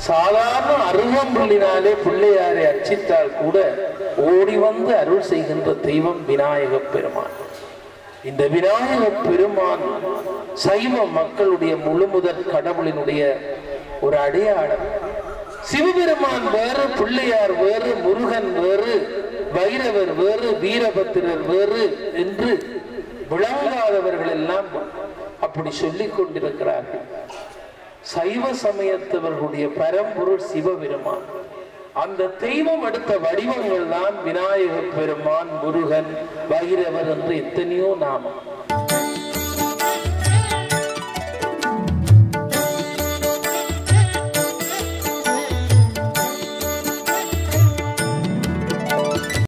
சாதாரண அருகம்புல்லினாலே பிள்ளையாரை அர்ச்சித்தால் கூட ஓடி வந்து அருள் செய்கின்ற தெய்வம் விநாயக பெருமான். இந்த விநாயக பெருமான் சைவ மக்களுடைய முழுமுதற் கடவுளினுடைய ஒரு அடையாளம். சிவபெருமான் வேறு, பிள்ளையார் வேறு, முருகன் வேறு, பைரவர் வேறு, வீரபத்திரர் வேறு என்று விளங்காதவர்கள் எல்லாம் அப்படி சொல்லிக் கொண்டிருக்கிறார்கள். சைவ சமயத்தவர்களுடைய பரம்பொருள் சிவபெருமான். அந்த தெய்வம் எடுத்த வடிவங்கள் தான் விநாயக பெருமான், முருகன், பைரவர் என்று எத்தனையோ நாமம்.